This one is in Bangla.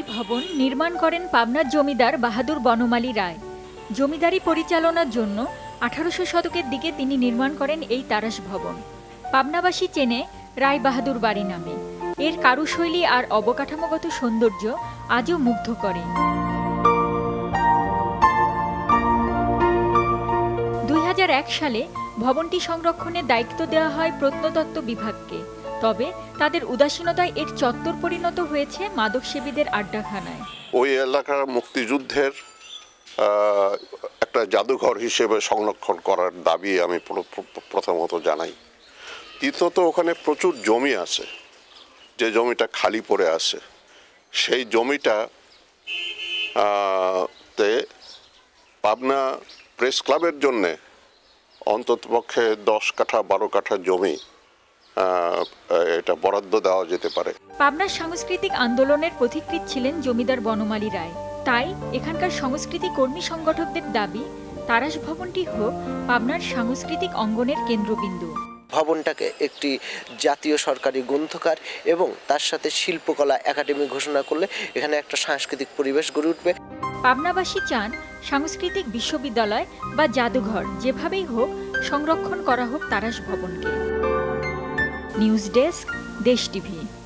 এই ভবন নির্মাণ করেন পাবনার জমিদার বাহাদুর বনমালী রায়। জমিদারি পরিচালনার জন্য 1800 শতকের দিকে তিনি নির্মাণ করেন এই তারাস ভবন। পাবনাবাসী চেনে রায় বাহাদুর বাড়ি নামে। এর কারুশৈলী আর অবকাঠামোগত সৌন্দর্য আজও মুগ্ধ করে। 2001 সালে ভবনটি সংরক্ষণের দায়িত্ব দেওয়া হয় প্রত্নতত্ত্ব বিভাগকে। তবে তাদের উদাসীনতায় এর চত্বর পরিণত হয়েছে মাদকসেবীদের আড্ডাখানায়। ওই এলাকার মুক্তিযুদ্ধের একটা জাদুঘর হিসেবে সংরক্ষণ করার দাবি আমি প্রথমত জানাই। দ্বিতীয়ত ওখানে প্রচুর জমি আছে, যে জমিটা খালি পড়ে আছে সেই জমিটা তে পাবনা প্রেস ক্লাবের জন্যে অন্ততপক্ষে 10 কাঠা 12 কাঠা জমি এটা বরাদ্দ দেওয়া যেতে পারে। পাবনার সাংস্কৃতিক আন্দোলনের পথিকৃৎ ছিলেন জমিদার বনমালী রায়। তাই এখানকার সংস্কৃতি কর্মী সংগঠকদের দাবি তারাস ভবনটি হোক পাবনার সাংস্কৃতিক অঙ্গনের কেন্দ্রবিন্দু। ভবনটাকে একটি জাতীয় সরকারি গ্রন্থাগার এবং তার সাথে শিল্পকলা একাডেমি ঘোষণা করলে এখানে একটা সাংস্কৃতিক পরিবেশ গড়ে উঠবে। পাবনাবাসী চান সাংস্কৃতিক বিশ্ববিদ্যালয় বা জাদুঘর যেভাবেই হোক সংরক্ষণ করা হোক তারাস ভবনকে। News desk, Desh TV.